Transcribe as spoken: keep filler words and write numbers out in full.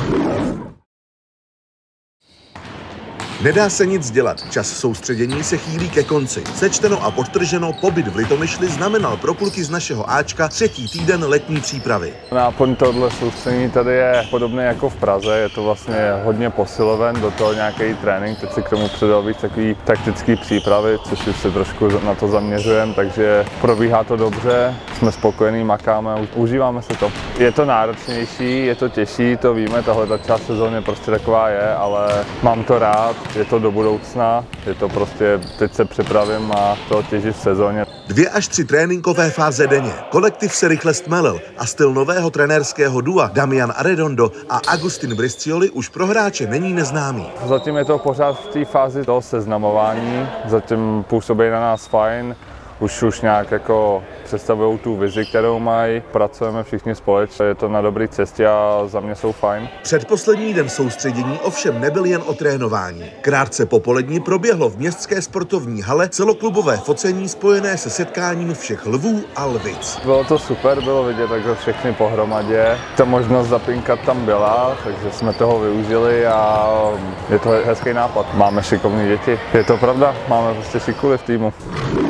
Nedá se nic dělat, čas soustředění se chýlí ke konci. Sečteno a podtrženo, pobyt v Litomyšli znamenal pro kluky z našeho Ačka třetí týden letní přípravy. Náplň tohle soustředění tady je podobné jako v Praze, je to vlastně hodně posiloven, do toho nějaký trénink, teď si k tomu přidal víc takový taktický přípravy, což už se trošku na to zaměřujeme, takže probíhá to dobře, jsme spokojení, makáme, užíváme se to. Je to náročnější, je to těžší, to víme, tahle ta část sezóny prostě taková je, ale mám to rád. Je to do budoucna, je to prostě, teď se připravím a to těžit v sezóně. Dvě až tři tréninkové fáze denně. Kolektiv se rychle stmelil a styl nového trenérského dua Damian Arredondo a Agustin Briscioli už pro hráče není neznámý. Zatím je to pořád v té fázi toho seznamování, zatím působí na nás fajn. Už už nějak jako představují tu vizi, kterou mají, pracujeme všichni společně, je to na dobré cestě a za mě jsou fajn. Předposlední den soustředění ovšem nebyl jen o trénování. Krátce po poledni proběhlo v městské sportovní hale celoklubové focení spojené se setkáním všech lvů a lvic. Bylo to super, bylo vidět takhle všechny pohromadě. Ta možnost zapinkat tam byla, takže jsme toho využili a je to hezký nápad. Máme šikovné děti. Je to pravda, máme prostě šikuly v týmu.